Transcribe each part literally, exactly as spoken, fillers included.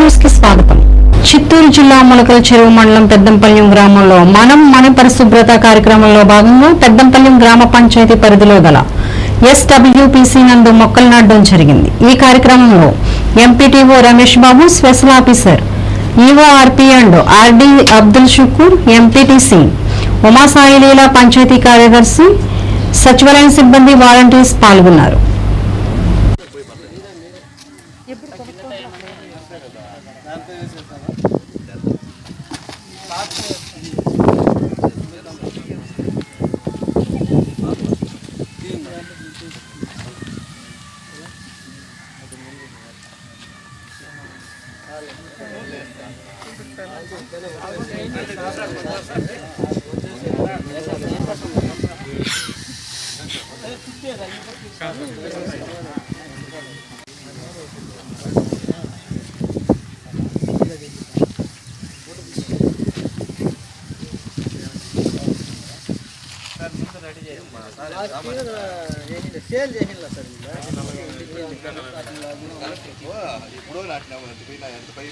News కి స్వాగతం. చిత్తూరు జిల్లా ములకల చెరువు మండలం పెద్దంపల్లి గ్రామంలో మనం మన పరిశుభ్రత కార్యక్రమంలో భాగంగా పెద్దంపల్లి గ్రామ పంచాయతీ పరిధిలో గల ఎస్డబ్ల్యూపీసీ నందు మొక్కలు నాటడం జరిగింది. ఈ కార్యక్రమంలో MPTO Ramesh Babu, special officer EORP and RD Abdul Shukoor, MPTC Umasaileela, panchayat కార్యదర్శి, సచివాలయం సిబ్బంది, వాలంటీర్స్ పాల్గొన్నారు. సేల్ చేయాలి సార్. ఇప్పుడు ఎంత పై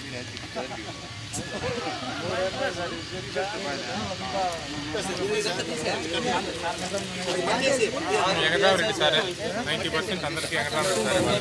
ఎగదావరికి సరే నైంటీ పర్సెంట్ అందరికీ ఎగదావరికి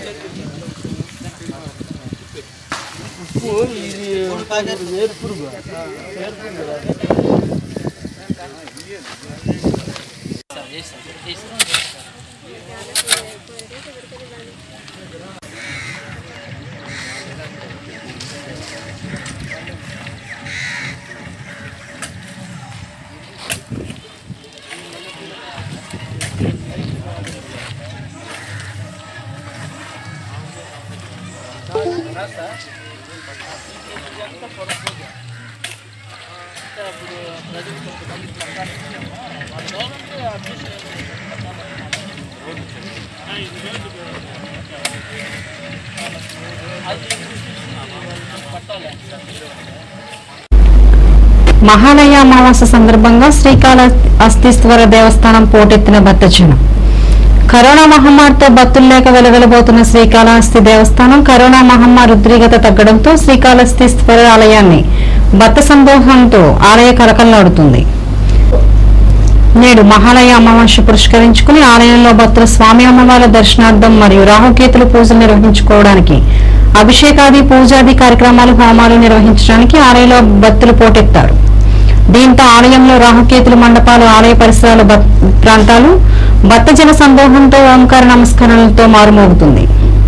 మహాలయ అమావాస్య సందర్భంగా శ్రీకాళహస్తీశ్వర దేవస్థానం పోటెత్తిన భక్తజనం. కరోనా మహమ్మారితో భక్తులు లేక వెలవెలబోతున్న శ్రీకాళహస్తి దేవస్థానం కరోనా మహమ్మారి ఉద్రిక్తత తగ్గడంతో శ్రీకాళహస్తీశ్వర ఆలయాన్ని భక్త సందోహంతో ఆలయ కలకల్లాడుతుంది. నేడు మహాలయ అమావాస్య పురస్కరించుకుని ఆలయంలో భక్తులు స్వామి అమ్మవార్ల దర్శనార్థం మరియు రాహుకేతుల పూజలు నిర్వహించుకోవడానికి అభిషేకాది పూజాది కార్యక్రమాలు, హోమాలు నిర్వహించడానికి ఆలయంలో భక్తులు పోటెత్తారు. దీంతో ఆలయంలో రాహుకేతుల మండపాలు, ఆలయ పరిసరాల ప్రాంతాలు భక్తజన సందోహంతో ఓంకార నమస్కారాలతో మారుమోగుతుంది.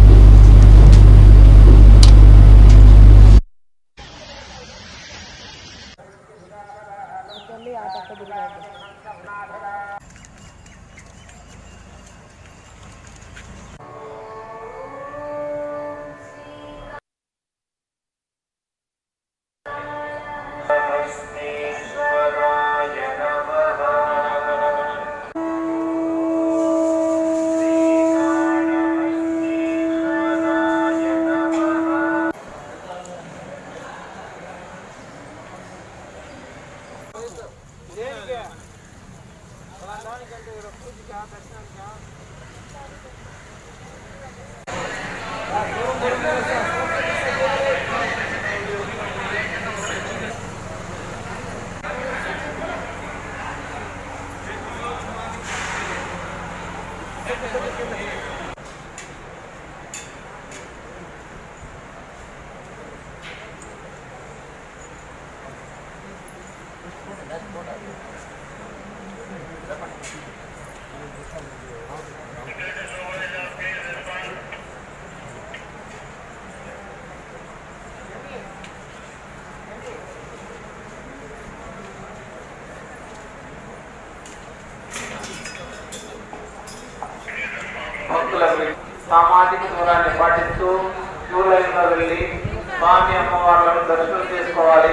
సామాజిక దూరాన్ని పాటిస్తూ క్యూ లైన్ లో వెళ్ళి స్వామి అమ్మవార్లను దర్శనం చేసుకోవాలి.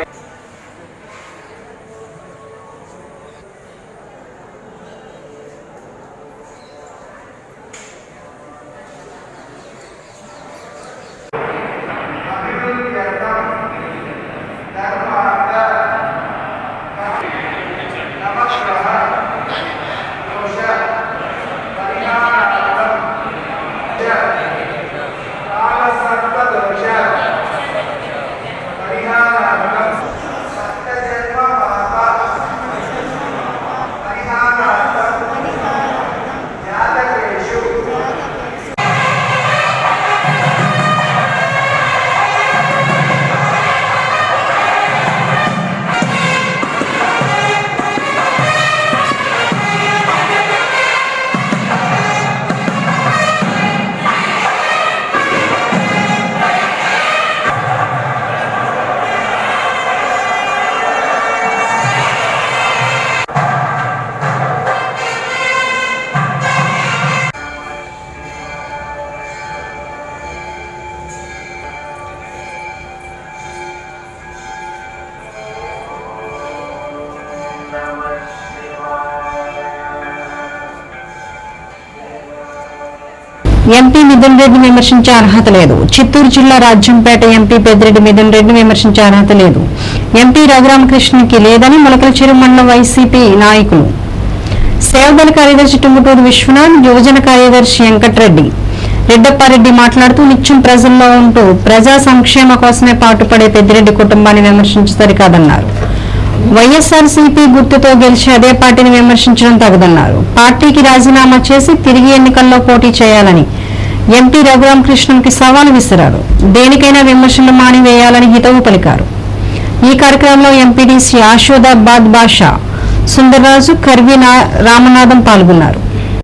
ఎంపీ మిథున్ రెడ్డిని విమర్శించే అర్హత లేదు. చిత్తూరు జిల్లా రాజ్యంపేట ఎంపీ పెద్దిరెడ్డి మిథున్ రెడ్డిని విమర్శించే అర్హత లేదు. ఎంపీ రఘురామకృష్ణకి లేదని మొలకలచెరువు మండల వైసీపీ నాయకులు. సేవదళ కార్యదర్శి టుంగుటూరు విశ్వనాథ్, యువజన కార్యదర్శి వెంకటరెడ్డి. రెడ్డప్పారెడ్డి మాట్లాడుతూ నిత్యం ప్రజల్లో ఉంటూ ప్రజా సంక్షేమ కోసమే పాటుపడే పెద్దిరెడ్డి కుటుంబాన్ని విమర్శించి సరికాదన్నారు. వైఎస్ఆర్సీపీ గుర్తుతో గెలిచి అదే పార్టీని విమర్శించడం తగదన్నారు. పార్టీకి రాజీనామా చేసి తిరిగి ఎన్నికల్లో పోటీ చేయాలని ఎంపీ రఘురామకృష్ణన్కి సవాల్ విసిరారు. దేనికైనా విమర్శలు మానివేయాలని హితవు పలికారు. ఈ కార్యక్రమంలో ఎంపీడీసీ ఆశోదాబాద్ బాషా, సుందరరాజు, కర్వి రామనాథం పాల్గొన్నారు.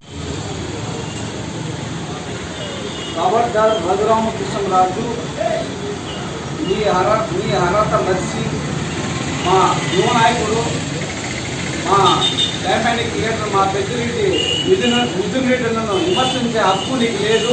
రఘురామకృష్ణరాజు మీ అర్హత మీ అర్హత మర్చి మా యువ నాయకుడు, మా డైనామిక్ లీడర్, మా పెద్దిరెడ్డి మిథున్ మిథున్ రెడ్డిలను విమర్శించే హక్కు నీకు లేదు.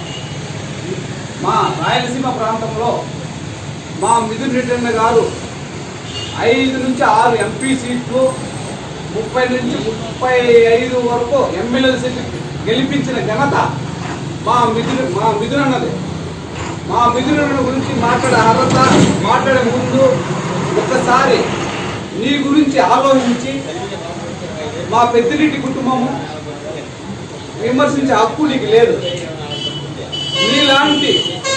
మా రాయలసీమ ప్రాంతంలో మా మిథున్ రెడ్డి గారు ఐదు నుంచి ఆరు ఎంపీ సీట్లు, ముప్పై నుంచి ముప్పై ఐదు వరకు ఎమ్మెల్యే సీట్లు గెలిపించిన ఘనత మా మిథున్ మా మిథున్ అన్నది. మా మిథున్ గురించి మాట్లాడే అర్హత మాట్లాడే ముందు ఒక్కసారి నీ గురించి ఆలోచించి మా పెద్దిరెడ్డి కుటుంబము విమర్శించే హక్కు నీకు లేదు. నీలాంటి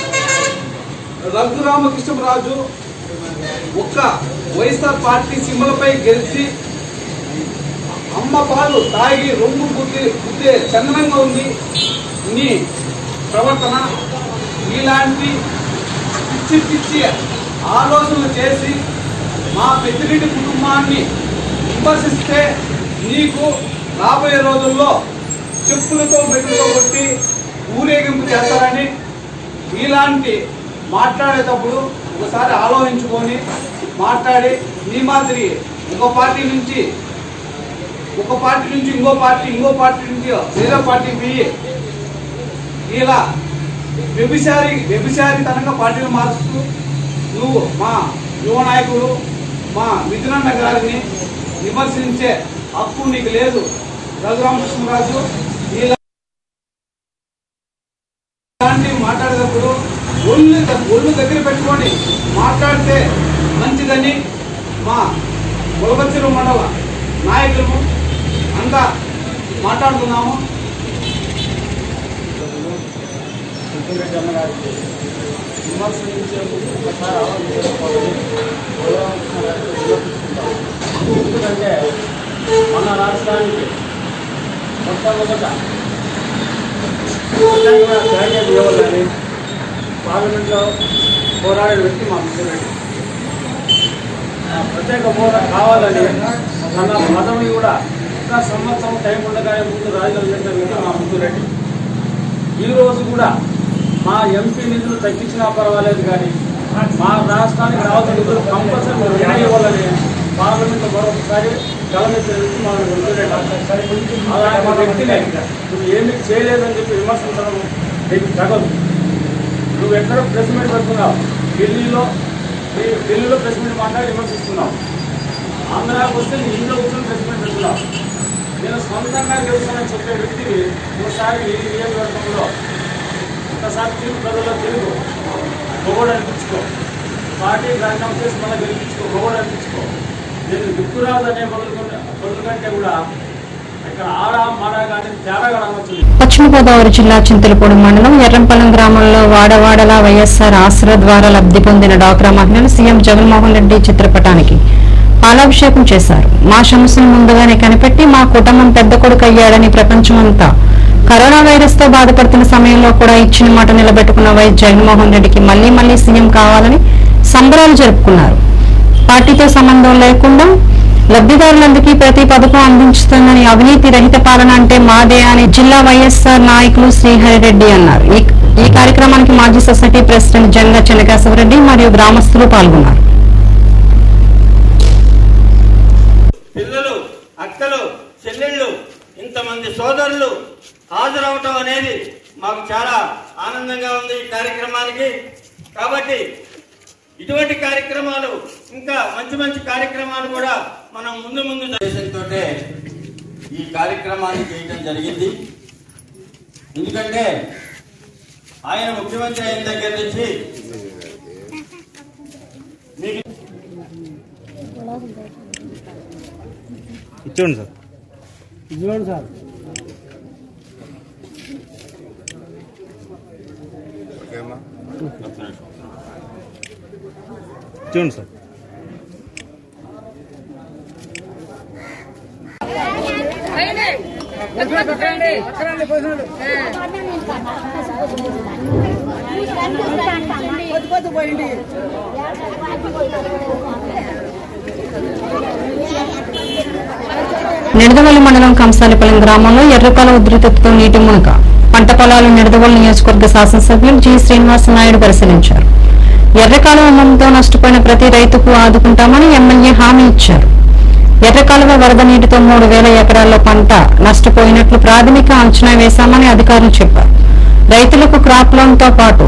రఘురామకృష్ణరాజు ఒక్క వైఎస్ఆర్ పార్టీ సింబలపై గెలిచి అమ్మ పాలు తాగి రొమ్ము గుద్ది గుద్దే చందనంగా ఉంది నీ ప్రవర్తన. ఇలాంటి పిచ్చి పిచ్చి ఆలోచనలు చేసి మా పెద్దిరెడ్డి కుటుంబాన్ని విమర్శిస్తే నీకు రాబోయే రోజుల్లో చెప్పులతో మెట్టుతో కొట్టి ఊరేగింపు చేస్తారని, ఇలాంటి మాట్లాడేటప్పుడు ఒకసారి ఆలోచించుకొని మాట్లాడి నీ మాదిరి ఒక పార్టీ నుంచి ఒక పార్టీ నుంచి ఇంకో పార్టీ ఇంకో పార్టీ నుంచి వేరే పార్టీకి పోయి ఇలా వ్యభిచారి వ్యభిచారితనంగా పార్టీలు మార్చుతూ నువ్వు మా యువ నాయకుడు మా మిథునన్న గారిని విమర్శించే హక్కు నీకు లేదు. రఘురామకృష్ణరాజు ఇలాంటివి మాట్లాడేటప్పుడు ఒళ్ళు ఒళ్ళు దగ్గర పెట్టుకొని మాట్లాడితే మంచిదని మా మొలకచెరువు మండల నాయకులు అంతా మాట్లాడుతున్నాము. రెడ్డి అన్న గారికి విమర్శించేందుకు ఒకసారి ఆలోచించుకోవాలని ఎందుకంటే మన రాష్ట్రానికి మొట్టమొదట క్యాండిడేట్ ఇవ్వాలని పార్లమెంట్లో పోరాడే వ్యక్తి మా ముఖ్యమంత్రి. ప్రత్యేక హోదా కావాలని తన పదవి కూడా ఇంకా సంవత్సరం టైం ఉండగానే ముందు రాజీనామా చేసిన వ్యక్తి మా ముఖ్యరెడ్డి. ఈరోజు కూడా మా ఎంపీ నిధులు తగ్గించినా పర్వాలేదు కానీ మా రాష్ట్రానికి రావాల్సిన నిధులు కంపల్సరీ నిర్ణయం ఇవ్వాలని పార్లమెంట్లో మరొకసారి గమనించిన వ్యక్తి మా ముఖ్యరెడ్డి. అలాంటి వ్యక్తిని నువ్వు ఏమీ చేయలేదని చెప్పి విమర్శించడం నీకు తగదు. నువ్వు ఎక్కడ ప్రెస్ మీట్ పెడుతున్నావు, ఢిల్లీలో ఢిల్లీలో ప్రెస్ మీట్ మాట్లాడి విమర్శిస్తున్నావు. ఆంధ్రాకి వస్తే నీ ఇంట్లో కూర్చొని ప్రెస్ మీట్ పెడుతున్నావు. నేను సొంతంగా గెలుస్తానని చెప్పే వ్యక్తిని ఒకసారి ఈ నియోజకవర్గంలో ఒకసారి తిరుగు ప్రజల్లో తిరుగు గొగోడు అనిపించుకో, పార్టీ రాజీనామా చేసి మళ్ళీ గెలిపించుకో, గొగోడు అనిపించుకో. నేను దిక్కురాదు అనే బదులుకుంటే బదులు కంటే కూడా ఇక్కడ ఆడ మాడ కానీ తేడాగా రావచ్చు. పశ్చిమ గోదావరి జిల్లా చింతలపూడి మండలం ఎర్రంపల్లం గ్రామంలో వాడవాడలా వైఎస్ఆర్ ఆసరా ద్వారా లబ్ధి పొందిన డాక్రా మహిళలు సీఎం జగన్మోహన్ రెడ్డి చిత్రపటానికి పాలాభిషేకం చేశారు. మా సమస్యను ముందుగానే కనిపెట్టి మా కుటుంబం పెద్ద కొడుకు అయ్యాడని ప్రపంచమంతా కరోనా వైరస్ తో బాధపడుతున్న సమయంలో కూడా ఇచ్చిన మాట నిలబెట్టుకున్న వైఎస్ జగన్మోహన్ రెడ్డికి మళ్లీ మళ్లీ సీఎం కావాలని సంబరాలు జరుపుకున్నారు. పార్టీతో సంబంధం లేకుండా లబ్ధిదారులందరికీ ప్రతి పథకం అందించుతుందని, అవినీతి రహిత పాలన అంటే మాదే అని జిల్లా వైఎస్ఆర్ నాయకులు శ్రీహరిరెడ్డి అన్నారు. ఈ కార్యక్రమానికి మాజీ సొసైటీ ప్రెసిడెంట్ జంగా చెన్నకేశవరెడ్డి మరియు గ్రామస్తులు పాల్గొన్నారు. పిల్లలు, అక్కలు, చెల్లెళ్ళు, ఇంతమంది సోదరులు హాజరవటం అనేది మాకు చాలా ఆనందంగా ఉంది ఈ కార్యక్రమానికి. కాబట్టి ఇటువంటి కార్యక్రమాలు ఇంకా మంచి మంచి కార్యక్రమాలు కూడా మనం ముందు ముందు దేశంతో ఈ కార్యక్రమాన్ని చేయడం జరిగింది. ఎందుకంటే ఆయన ముఖ్యమంత్రి అయిన దగ్గర నుంచి మీకు ఇచ్చేయండి సార్ ఇదిగోండి సార్ ఇచ్చేయండి సార్ నిడదవోలు మండలం కంసాలిపల్లి గ్రామంలో ఎర్రకాల ఉధృతితో నీటి మునక పంట పొలాలు నిడదవోలు నియోజకవర్గ శాసనసభ్యులు జి శ్రీనివాస నాయుడు పరిశీలించారు. ఎర్రకాలువ అమ్మంతో నష్టపోయిన ప్రతి రైతుకు ఆదుకుంటామని ఎమ్మెల్యే హామీ ఇచ్చారు. ఎర్రకాలువ వరద నీటితో మూడు వేల ఎకరాల్లో పంట నష్టపోయినట్లు ప్రాథమిక అంచనా వేశామని అధికారులు చెప్పారు. రైతులకు క్రాప్ లోన్ తో పాటు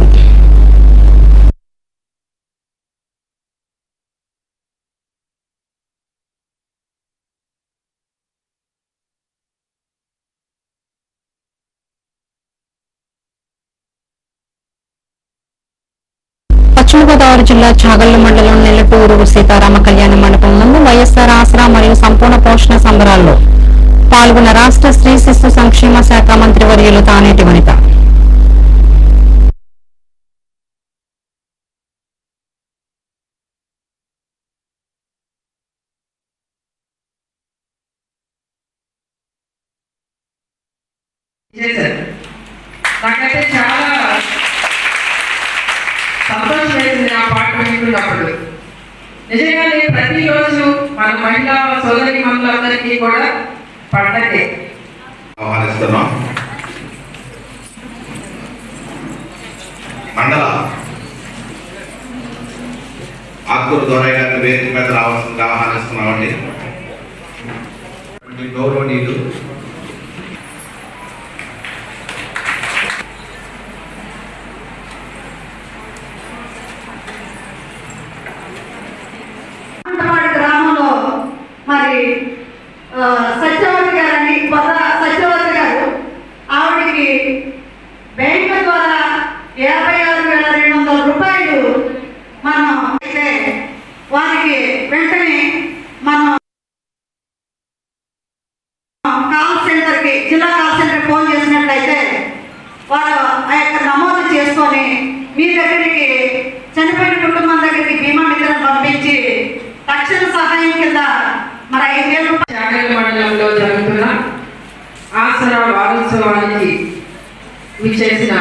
పశ్చిమ గోదావరి జిల్లా చాగల్లు మండలం నెల్లటూరు సీతారామ కళ్యాణ మండపం నందు వైఎస్ఆర్ ఆసరా మరియు సంపూర్ణ పోషణ సంబరాల్లో పాల్గొన్న రాష్ట్ర స్త్రీ శిశు సంక్షేమ శాఖ మంత్రి వర్యులు తానేటి వనిత నాకైతే చాలా సంతోషం వేసింది ఆ పాట వింటున్నప్పుడు. నిజంగానే ప్రతిరోజు మన మహిళా సోదరి మనులందరికీ కూడా పండగే. ఆహ్వానిస్తున్నాం. మండల ఆకూరు దొరయ్య గారి వేదిక మీద రావాల్సిందిగా ఆహ్వానిస్తున్నామండి. గౌరవనీయులు గ్రామంలో మరి సత్యవతి గారని కొత్త సత్యవతి గారు ఆవిడికి బ్యాంకు ద్వారా యాభై ఆరు వేల రెండు వందల రూపాయలు మనం అయితే వారికి వెంటనే మనం కాల్ సెంటర్కి జిల్లా కాల్ సెంటర్కి ఫోన్ చేసినట్లయితే వారు ఆ యొక్క నమోదు చేసుకొని మీ దగ్గరికి చనిపోయిన కుటుంబం దగ్గరికి బీమా నిధులను పంపించి తక్షణ సహాయం కింద మరి ఐదు వేల రూపాయలు. చాగల్లు మండలంలో జరుగుతున్న ఆసరా వారోత్సవానికి విచ్చేసిన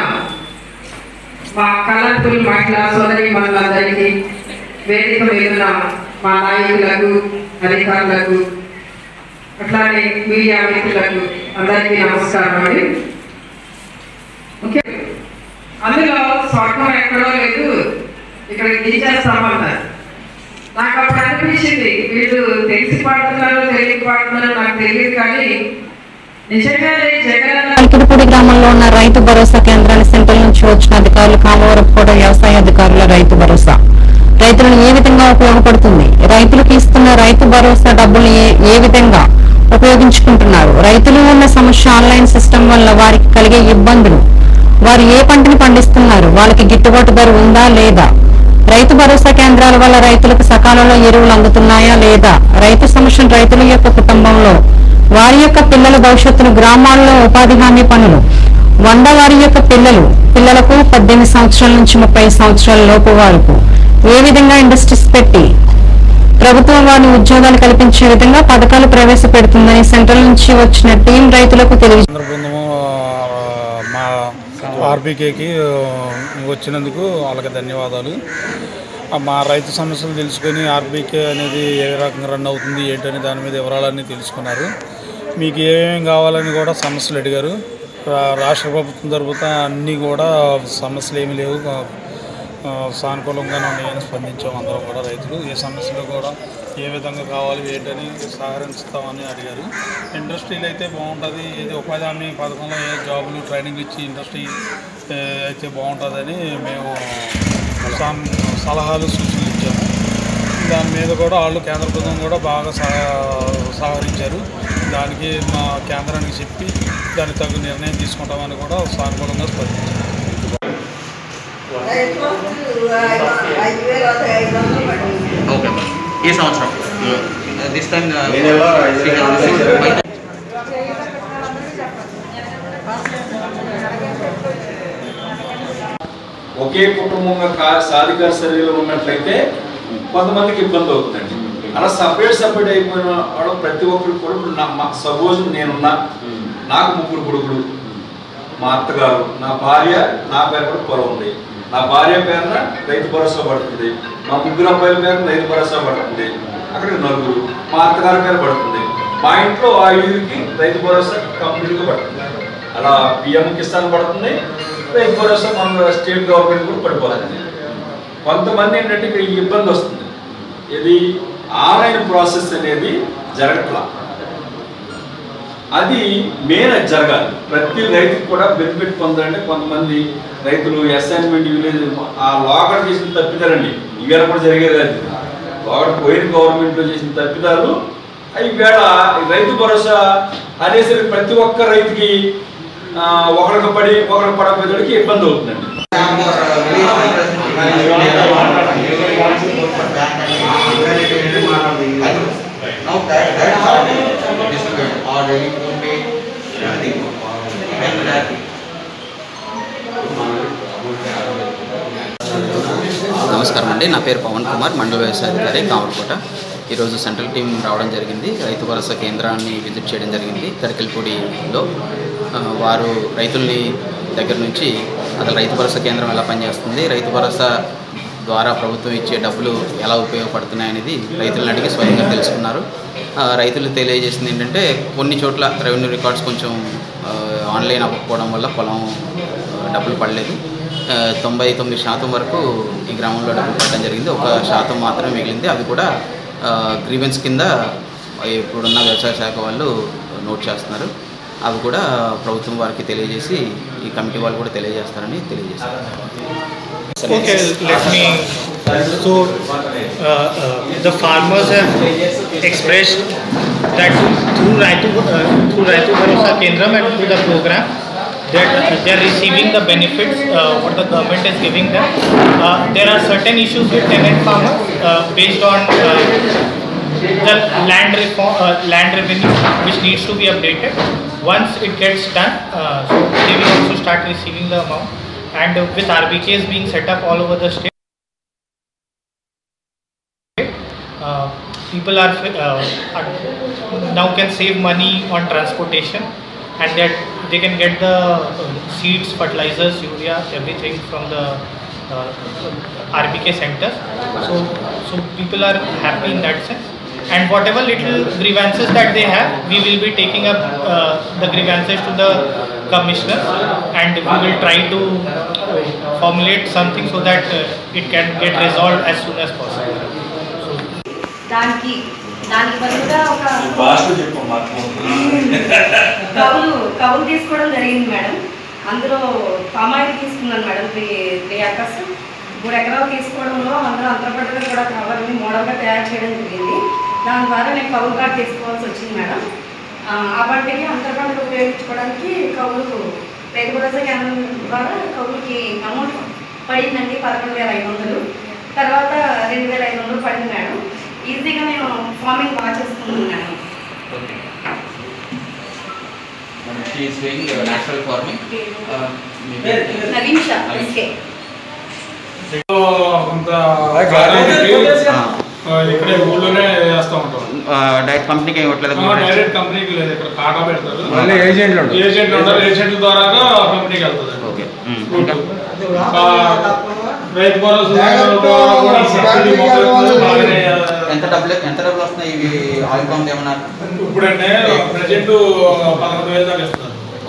మా కలర్ఫుల్ మహిళా సోదరి మనులందరికీ, వేదిక మీద మా నాయకులకు, అధికారులకు, అట్లానే మీడియా మిత్రులకు అందరికీ నమస్కారం అండి. ఓకే, అందులో స్వర్గం ఎక్కడో లేదు, ఇక్కడ గిరిచేస్తామన్నారు. నాకు అప్పుడు అనిపించింది వీళ్ళు తెలిసి పాడుతున్నారో తెలియక పాడుతున్నారో నాకు తెలియదు, కానీ నిజంగానే జగన్ కల్కిడిపూడి గ్రామంలో ఉన్న రైతు భరోసా కేంద్రాన్ని సెంట్రల్ నుంచి వచ్చిన అధికారులు కామవరపుకోట వ్యవసాయ అధికారుల రైతు భరోసా రైతులను ఏ విధంగా ఉపయోగపడుతుంది, రైతులకు ఇస్తున్న రైతు భరోసా డబ్బులు ఏ విధంగా ఉపయోగించుకుంటున్నారు, రైతులు ఉన్న సమస్య ఆన్లైన్ సిస్టమ్ వల్ల వారికి కలిగే ఇబ్బందులు, వారు ఏ పంటని పండిస్తున్నారు, వాళ్ళకి గిట్టుబాటు ధర ఉందా లేదా, రైతు భరోసా కేంద్రాల వల్ల రైతులకు సకాలంలో ఎరువులు అందుతున్నాయా లేదా, రైతు సమస్యలు రైతుల యొక్క కుటుంబంలో వారి యొక్క పిల్లల భవిష్యత్తును గ్రామాల్లో ఉపాధి హామీ పనులు వంద వారి యొక్క పిల్లలు పిల్లలకు పద్దెనిమిది సంవత్సరాల నుంచి ముప్పై సంవత్సరాల లోపు వారికి ఏ విధంగా ఇండస్ట్రీస్ పెట్టి ప్రభుత్వం వారిని ఉద్యోగాలు కల్పించే విధంగా పథకాలు ప్రవేశపెడుతుందని సెంట్రల్ నుంచి వచ్చిన టీం రైతులకు తెలియజేశారు. మా ఆర్బీకేకి వచ్చినందుకు వాళ్ళకి ధన్యవాదాలు. మా రైతు సమస్యలు తెలుసుకొని ఆర్బీకే అనేది ఏ రకంగా రన్ అవుతుంది ఏంటని దాని మీద వివరాలన్నీ తెలుసుకున్నారు. మీకు ఏమేమి కావాలని కూడా సమస్యలు అడిగారు. రాష్ట్ర ప్రభుత్వం తరపున అన్నీ కూడా సమస్యలు ఏమీ లేవు, సానుకూలంగానే ఉన్నాయని స్పందించాము. అందరం కూడా రైతులు ఏ సమస్యలు కూడా ఏ విధంగా కావాలి ఏంటని సహకరిస్తామని అడిగారు. ఇండస్ట్రీలు అయితే బాగుంటుంది, ఏది ఉపాధి హామీ పథకంలో ఏ జాబులు ట్రైనింగ్ ఇచ్చి ఇండస్ట్రీ అయితే బాగుంటుందని మేము సలహాలు సూచనలు ఇచ్చాము. దాని మీద కూడా వాళ్ళు కేంద్ర ప్రభుత్వం కూడా బాగా సహకరించారు. దానికి మా కేంద్రానికి చెప్పి దానికి తగు నిర్ణయం తీసుకుంటామని కూడా సానుకూలంగా స్పందించారు. ఓకే ఈ సంవత్సరం దిస్ టైం ఒకే కుటుంబంగా సాధికార సర్వేలో ఉన్నట్లయితే కొంతమందికి ఇబ్బంది అవుతుందండి. అలా సపరేట్ సపరేట్ అయిపోయిన వాడు ప్రతి ఒక్కరికి కూడా ఇప్పుడు నా సపోజ్ నేనున్నా, నాకు ముగ్గురు కొడుకులు, మా అత్తగారు, నా భార్య, నా పేరు కూడా పొలం ఉంది, నా భార్య పేరున రైతు భరోసా పడుతుంది, మా ముగ్గురు అబ్బాయిల పేరున రైతు భరోసా పడుతుంది, అక్కడికి నలుగురు, మా అత్తగారి పేరు పడుతుంది, మా ఇంట్లో ఐదుగురికి రైతు భరోసా కంప్లీట్గా పడుతుంది. అలా పిఎం కిసాన్ పడుతుంది, రైతు భరోసా మన స్టేట్ గవర్నమెంట్ కూడా పడిపోతుంది. కొంతమంది ఏంటంటే ఇక్కడ ఈ ఇబ్బంది వస్తుంది, ఇది ఆన్లైన్ ప్రాసెస్ అనేది జరగట్లా. అది మెయిన్ అది జరగాలి, ప్రతి రైతుకి కూడా బెనిఫిట్ పొందాలంటే. కొంతమంది రైతులు అసైన్మెంట్ విలేజ్ ఆ లోకల్ చేసిన తప్పిదాలండి, ఇవాళ కూడా జరిగేది అది. లోకల్ పోయిన గవర్నమెంట్లో చేసిన తప్పిదాలు అవి వేళ రైతు భరోసా అనేసరికి ప్రతి ఒక్క రైతుకి ఒకరికి పడి ఒకరికి పడకపోయేకి ఇబ్బంది అవుతుందండి. నమస్కారం అండి, నా పేరు పవన్ కుమార్, మండల వ్యవసాయ అధికారి కామర్కోట. ఈరోజు సెంట్రల్ టీం రావడం జరిగింది, రైతు భరోసా కేంద్రాన్ని విజిట్ చేయడం జరిగింది తడికల్పూడిలో. వారు రైతుల్ని దగ్గర నుంచి అసలు రైతు భరోసా కేంద్రం ఎలా పనిచేస్తుంది, రైతు భరోసా ద్వారా ప్రభుత్వం ఇచ్చే డబ్బులు ఎలా ఉపయోగపడుతున్నాయనేది రైతులను అడిగి స్వయంగా తెలుసుకున్నారు. రైతులు తెలియజేసింది ఏంటంటే కొన్ని చోట్ల రెవెన్యూ రికార్డ్స్ కొంచెం ఆన్లైన్ అవ్వకపోవడం వల్ల పొలం డబ్బులు పడలేదు. తొంభై తొమ్మిది శాతం వరకు ఈ గ్రామంలో డబ్బులు పడడం జరిగింది, ఒక శాతం మాత్రమే మిగిలింది. అది కూడా గ్రీవెన్స్ కింద ఇప్పుడున్న వ్యవసాయ శాఖ వాళ్ళు నోట్ చేస్తున్నారు. అవి కూడా ప్రభుత్వం వారికి తెలియజేసి ఈ కమిటీ వాళ్ళు కూడా తెలియజేస్తారని తెలియజేస్తారు. Okay, let me. So, uh, uh, the farmers have expressed that through Raitu uh, through Raitu Bharosa Kendram and through the program that uh, they are receiving the benefits uh, what the government is giving them. Uh, there are certain issues with tenant farmers uh, based on uh, the land reform, uh, land revenue which needs to be updated. Once it gets done, uh, so they will also start receiving the amount. And with R B Ks being set up all over the state, uh, people are, uh, are now can save money on transportation, and that they can get the uh, seeds, fertilizers, urea, everything from the uh, R B K centers. So, so people are happy in that sense. And whatever little grievances that they have, we will be taking up uh, the grievances to the commissioner, and we will try to formulate something so that uh, it can get resolved as soon as possible. So, దానికి దానికి బదులుగా ఒక కవులు కవులు తీసుకోవడం జరిగింది madam. అందులో palm oil తీసుకున్నాను మేడం, త్రీ త్రీ ఏకర్స్ మూడు ఎకరాలు తీసుకోవడంలో అందులో అంతర్పట్టుగా కూడా కావాలని మోడల్గా తయారు చేయడం జరిగింది. దాని ద్వారా నేను కవులు కార్డు తీసుకోవాల్సి వచ్చింది మేడం. ఆ పంటకి అంతర్పంటలు ఉపయోగించుకోవడానికి కవులు రైతు భరోసా కేంద్రం ద్వారా కవులకి అమౌంట్ పడిందండి, పదకొండు వేల ఐదు వందలు తర్వాత రెండు వేల ఐదు వందలు పడింది మేడం. ఈజీగా నేను ఫార్మింగ్ బాగా చేసుకున్నాను మేడం. నవీన్ షా ఎస్కే ఇక్కడే ఊళ్ళోనే చేస్తూ ఉంటాం. డైరెక్ట్ కంపెనీకి ఇవ్వట్లేదు, డైరెక్ట్ కంపెనీకి లేదు, ఇక్కడ కాటా పెడతారు, ఏజెంట్లు ఏజెంట్లు ఉంటారు, ఏజెంట్ల ద్వారా కంపెనీకి వెళ్తుంది. ఓకే, రైతు భరోసా ఎంత డబ్బులు ఎంత డబ్బులు వస్తున్నాయి ఇవి ఆయిల్ పంప్ ఏమన్నా? ఇప్పుడంటే ప్రజెంట్ పదకొండు వేలు దాకా ఇస్తారు.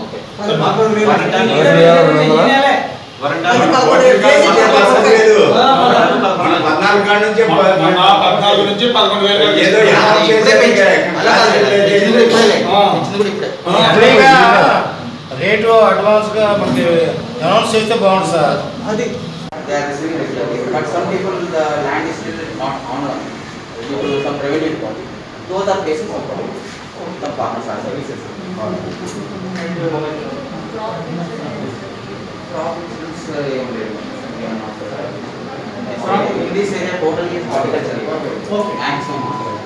పద్నాలుగు నుంచి పదకొండు వేలు రేటు అడ్వాన్స్ గా మనకి అనౌన్స్ చేస్తే బాగుంది సార్. అది But some people the land is still not on due to some private body. Those are cases of the farmers are services. Problems In this area total is horticulture. Maximum.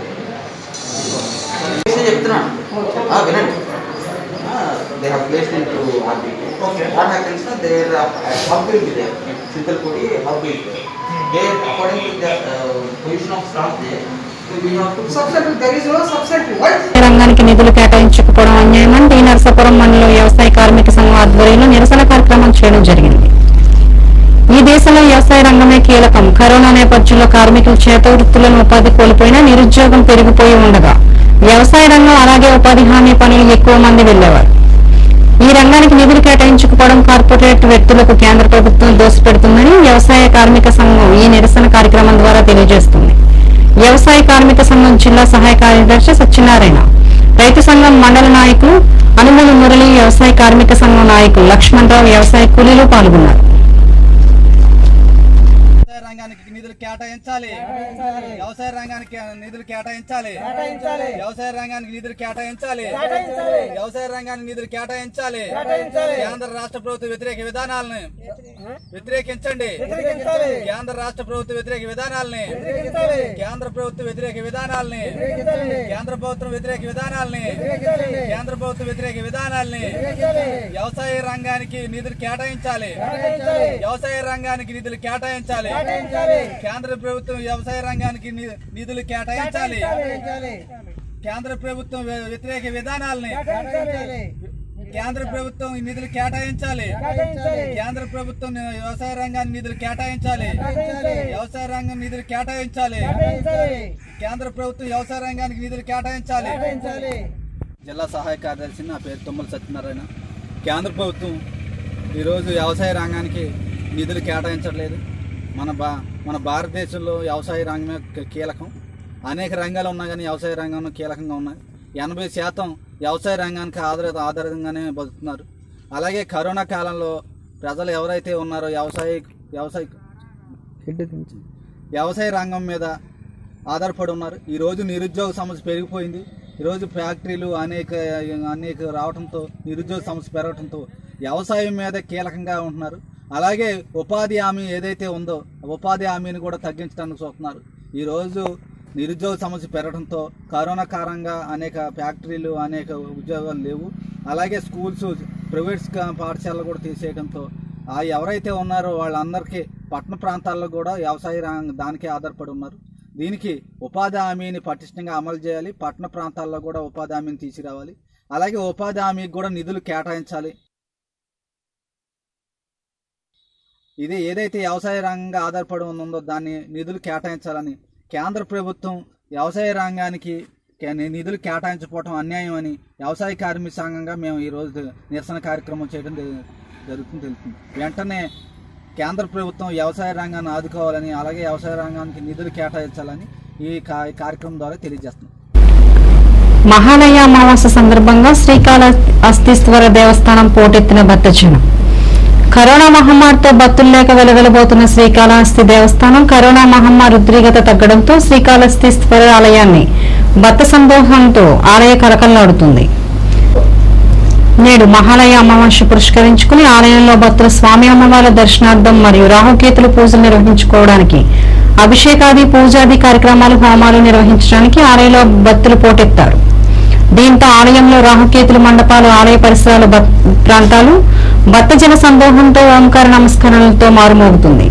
They have placed into R B K. Okay. What happens is their uh, hub will be there. Chittalpudi hub will be there. There, according to the uh, position of staff there, we have to substitute. There is no substitute. What? రంగానికి నిధులు కేటాయించకపోవడం అన్యాయమని D Narasapuram మండల వ్యవసాయ కార్మిక సంఘం ఆధ్వర్యంలో నిరసన కార్యక్రమం చేయడం జరిగింది. ఈ దేశంలో వ్యవసాయ రంగమే కీలకం. కరోనా నేపథ్యంలో కార్మికుల చేత వృత్తులను ఉపాధి కోల్పోయినా నిరుద్యోగం పెరిగిపోయి ఉండగా వ్యవసాయ రంగం అలాగే ఉపాధి హామీ పనులు ఎక్కువ మంది వెళ్లేవారు. ఈ రంగానికి నిధులు కేటాయించకపోవడం కార్పొరేట్ వ్యక్తులకు కేంద్ర ప్రభుత్వం దోసిపెడుతుందని వ్యవసాయ కార్మిక సంఘం ఈ నిరసన కార్యక్రమం ద్వారా తెలియజేస్తుంది. వ్యవసాయ కార్మిక సంఘం జిల్లా సహాయ కార్యదర్శి సత్యనారాయణ, రైతు సంఘం మండల నాయకులు అనుమూల మురళి, వ్యవసాయ కార్మిక సంఘం నాయకులు లక్ష్మణరావు, వ్యవసాయ కూలీలు పాల్గొన్నారు. రంగానికి నిధులు కేటాయించాలి వ్యవసాయ రంగానికి నిధులు కేటాయించాలి వ్యవసాయ రంగానికి నిధులు కేటాయించాలి వ్యవసాయ రంగానికి నిధులు కేటాయించాలి కేంద్ర రాష్ట్ర ప్రభుత్వ వ్యతిరేక విధానాలను వ్యతిరేకించండి కేంద్ర రాష్ట్ర ప్రభుత్వ వ్యతిరేక విధానాలని కేంద్ర ప్రభుత్వ వ్యతిరేక విధానాలని కేంద్ర ప్రభుత్వం వ్యతిరేక విధానాలని కేంద్ర ప్రభుత్వ వ్యతిరేక విధానాలని వ్యవసాయ రంగానికి నిధులు కేటాయించాలి వ్యవసాయ రంగానికి నిధులు కేటాయించాలి కేంద్ర ప్రభుత్వం వ్యవసాయ రంగానికి నిధులు కేటాయించాలి కేంద్ర ప్రభుత్వం వ్యతిరేక విధానాలని కేంద్ర ప్రభుత్వం నిధులు కేటాయించాలి కేంద్ర ప్రభుత్వం వ్యవసాయ రంగానికి నిధులు కేటాయించాలి వ్యవసాయ రంగం నిధులు కేటాయించాలి కేంద్ర ప్రభుత్వం వ్యవసాయ రంగానికి నిధులు కేటాయించాలి. జిల్లా సహాయ కార్యదర్శి, నా పేరు తుమ్మల సత్యనారాయణ. కేంద్ర ప్రభుత్వం ఈరోజు వ్యవసాయ రంగానికి నిధులు కేటాయించట్లేదు. మన బా మన భారతదేశంలో వ్యవసాయ రంగమే కీలకం. అనేక రంగాలు ఉన్నా కానీ వ్యవసాయ రంగంలో కీలకంగా ఉన్నాయి. ఎనభై శాతం వ్యవసాయ రంగానికి ఆధారిత ఆధారంగానే బతుకుతున్నారు. అలాగే కరోనా కాలంలో ప్రజలు ఎవరైతే ఉన్నారో వ్యవసాయ వ్యవసాయ వ్యవసాయ రంగం మీద ఆధారపడి ఉన్నారు. ఈరోజు నిరుద్యోగ సమస్య పెరిగిపోయింది. ఈరోజు ఫ్యాక్టరీలు అనేక అనేక రావడంతో నిరుద్యోగ సమస్య పెరగడంతో వ్యవసాయం మీద కీలకంగా ఉంటున్నారు. అలాగే ఉపాధి హామీ ఏదైతే ఉందో ఉపాధి హామీని కూడా తగ్గించడానికి చూస్తున్నారు. ఈరోజు నిరుద్యోగ సమస్య పెరగడంతో కరోనా కారణంగా అనేక ఫ్యాక్టరీలు అనేక ఉద్యోగాలు లేవు. అలాగే స్కూల్స్ ప్రైవేట్ పాఠశాలలు కూడా తీసేయడంతో ఆ ఎవరైతే ఉన్నారో వాళ్ళందరికీ పట్టణ ప్రాంతాల్లో కూడా వ్యవసాయ రంగం దానికే ఆధారపడి ఉన్నారు. దీనికి ఉపాధి హామీని పటిష్టంగా అమలు చేయాలి. పట్టణ ప్రాంతాల్లో కూడా ఉపాధి హామీని తీసుకురావాలి. అలాగే ఉపాధి హామీకి కూడా నిధులు కేటాయించాలి. ఇది ఏదైతే వ్యవసాయ రంగంగా ఆధారపడి ఉందో దాన్ని నిధులు కేటాయించాలని కేంద్ర ప్రభుత్వం వ్యవసాయ రంగానికి నిధులు కేటాయించకపోవడం అన్యాయం అని వ్యవసాయ కార్మిక సంఘంగా మేము ఈరోజు నిరసన కార్యక్రమం చేయడం జరుగుతుంది తెలుస్తుంది. వెంటనే కేంద్ర ప్రభుత్వం వ్యవసాయ రంగాన్ని ఆదుకోవాలని అలాగే వ్యవసాయ రంగానికి నిధులు కేటాయించాలని ఈ కార్యక్రమం ద్వారా తెలియజేస్తున్నాం. మహాలయ అమావాస్య సందర్భంగా శ్రీకాళహస్తీశ్వర దేవస్థానం పోటెత్తిన భక్తజనం. కరోనా మహమ్మారితో భక్తులు లేక వెలవెలబోతున్న శ్రీకాళహస్తి దేవస్థానం కరోనా మహమ్మారి ఉద్రిక్తత తగ్గడంతో శ్రీకాళహస్తీశ్వర ఆలయాన్ని భక్త సందోహంతో ఆలయ కలకల్లాడుతుంది. నేడు మహాలయ అమావాస్య పురస్కరించుకుని ఆలయంలో భక్తులు స్వామి అమ్మవార్ల దర్శనార్థం మరియు రాహుకేతుల పూజలు నిర్వహించుకోవడానికి అభిషేకాది పూజాది కార్యక్రమాలు హోమాలు నిర్వహించడానికి ఆలయంలో భక్తులు పోటెత్తారు. దీంతో ఆలయంలో రాహుకేతుల మండపాలు ఆలయ పరిసరాల ప్రాంతాలు భక్తజన సందోహంతో ఓంకార నమస్కారాలతో మారుమోగుతుంది.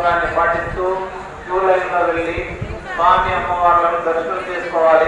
దూరాన్ని పాటిస్తూ క్యూ లైన్లో వెళ్ళి స్వామి అమ్మవార్లను దర్శనం చేసుకోవాలి.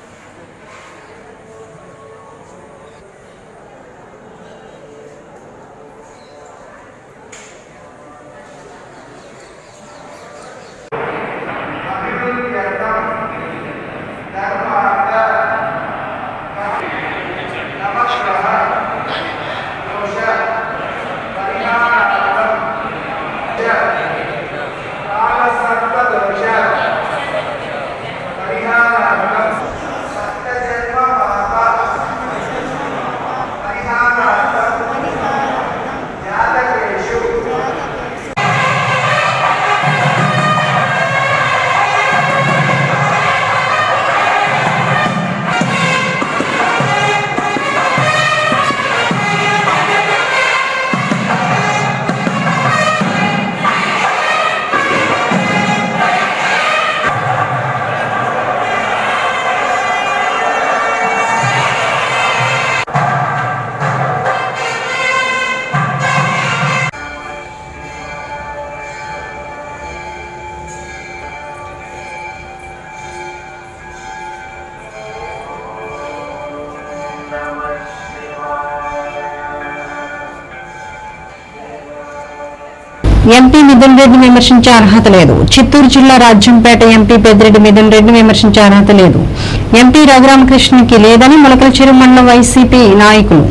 ఎంపీ మిథున్ రెడ్డిని విమర్శించే అర్హత లేదు. చిత్తూరు జిల్లా రాజ్యంపేట ఎంపీ పెద్దిరెడ్డి మిథున్ రెడ్డిని విమర్శించే అర్హత లేదు. ఎంపీ రఘురామకృష్ణకి లేదని మొలకలచెరువు మండల వైసీపీ నాయకులు.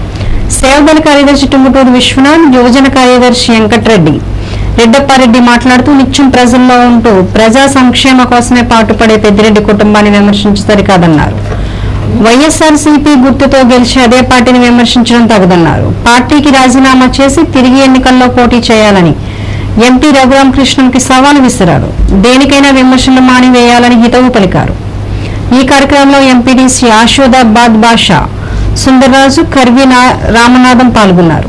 సేవదళ కార్యదర్శి టుంగుటూరు విశ్వనాథ్, యువజన కార్యదర్శి వెంకటరెడ్డి రెడ్డప్పారెడ్డి మాట్లాడుతూ నిత్యం ప్రజల్లో ఉంటూ ప్రజా సంక్షేమ కోసమే పాటుపడే పెద్దిరెడ్డి కుటుంబాన్ని విమర్శించి సరికాదన్నారు. వైఎస్ఆర్సీపీ గుర్తుతో గెలిచి అదే పార్టీని విమర్శించడం తగదన్నారు. పార్టీకి రాజీనామా చేసి తిరిగి ఎన్నికల్లో పోటీ చేయాలని ఎంపీ రఘురామకృష్ణన్కి సవాల్ విసిరారు. దేనికైనా విమర్శలు మానివేయాలని హితవు పలికారు. ఈ కార్యక్రమంలో ఎంపీడీసీ ఆశోదాబాద్ బాషా, సుందరరాజు, కర్వి రామనాథం పాల్గొన్నారు.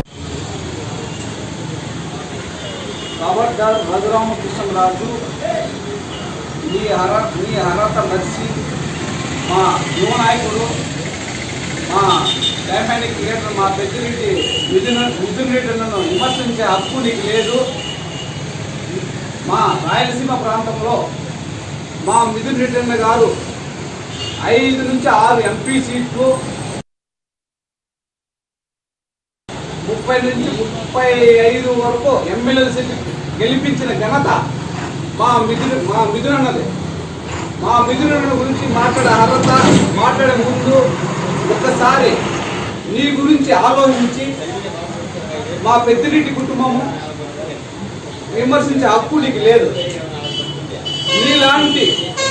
రఘురామకృష్ణరాజు మీ అర్హత నచ్చి మా యువ నాయకుడు, మా డైనామిక్ క్రియేటర్, మా పెద్దిరెడ్డి మిథున్ మిథున్ రెడ్డిలను విమర్శించే హక్కు నీకు లేదు. మా రాయలసీమ ప్రాంతంలో మా మిథున్ రెడ్డి గారు ఐదు నుంచి ఆరు ఎంపీ సీట్లు, ముప్పై నుంచి ముప్పై ఐదు వరకు ఎమ్మెల్యేల సీట్లు గెలిపించిన ఘనత మా మిథున్ మా మిథున్ అన్నది. మా మిథునుల గురించి మాట్లాడే అర్హత మాట్లాడే ముందు ఒక్కసారి నీ గురించి ఆలోచించి మా పెద్దిరెడ్డి కుటుంబము విమర్శించే హక్కు నీకు లేదు. నీలాంటి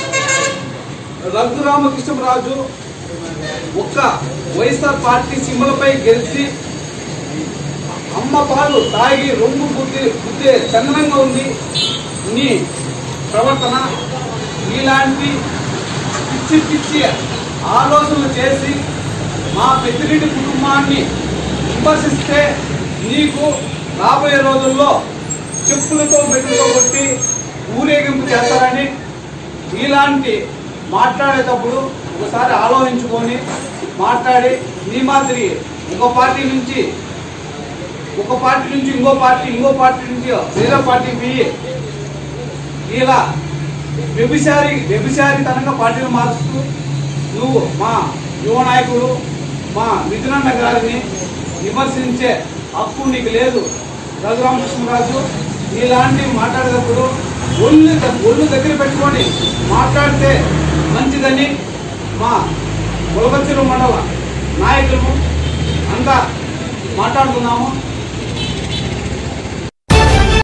రఘురామకృష్ణరాజు ఒక్క వైఎస్ఆర్ పార్టీ సింబలపై గెలిచి అమ్మ పాలు తాగి రొమ్ము బుద్ధి బుద్ధి చందనంగా ఉంది నీ ప్రవర్తన. ఇలాంటి పిచ్చి పిచ్చి ఆలోచనలు చేసి మా పెద్దిరెడ్డి కుటుంబాన్ని విమర్శిస్తే నీకు రాబోయే రోజుల్లో చెప్పులతో మెట్టుతో కొట్టి ఊరేగింపు చేస్తారని, ఇలాంటి మాట్లాడేటప్పుడు ఒకసారి ఆలోచించుకొని మాట్లాడి నీ మాదిరి ఒక పార్టీ నుంచి ఒక పార్టీ నుంచి ఇంకో పార్టీ ఇంకో పార్టీ నుంచి వేరే పార్టీకి పోయి ఇలా వ్యభిచారి వ్యభిచారితనంగా పార్టీలు మారుస్తూ నువ్వు మా యువ నాయకుడు మా మిథునన్న గారిని విమర్శించే హక్కు నీకు లేదు. రఘురామకృష్ణరాజు ఇలాంటివి మాట్లాడేటప్పుడు ఒళ్ళు ఒళ్ళు దగ్గర పెట్టుకొని మాట్లాడితే మంచిదని మా మొలకచెరువు మండల నాయకులు అంతా మాట్లాడుతున్నాము.